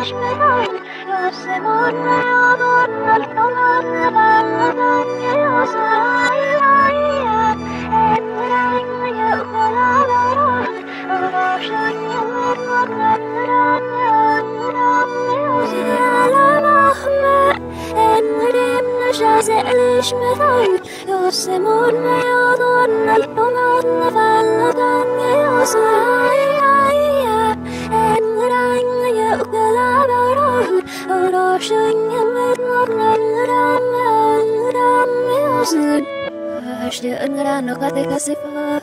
ليش مثال يوسمون ما يظن الطماط نفلتان يوسعي إن رأي يأكل براد وراشن يمد مرم رم يوسد أشتاق نرى قد كسفات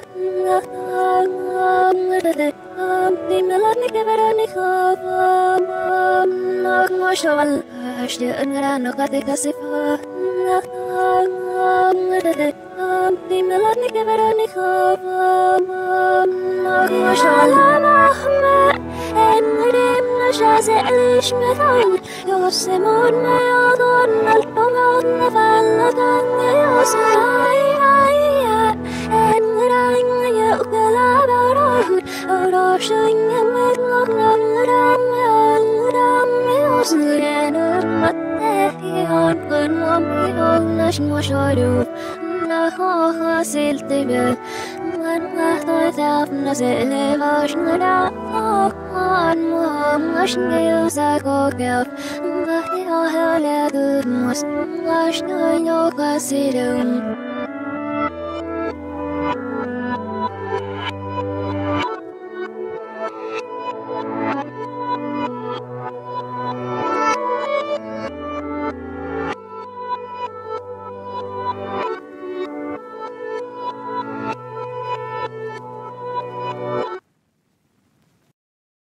di melani keberani khawam nak mashwal ashte angrano kate kasifat di melani keberani khawam nak mashwal mahma enrim nashaze lish mithal yosemun ma yadun alpamad nafallatan yosai enrang yukala barahud Rushing in with ram Sudan Mattheon Kun Wampi Nation Washodu Naho Siltibel Manataf Naselevas Nada on Mashnail Sakokef Mahia Heledu Must Wash no Yoga Sidum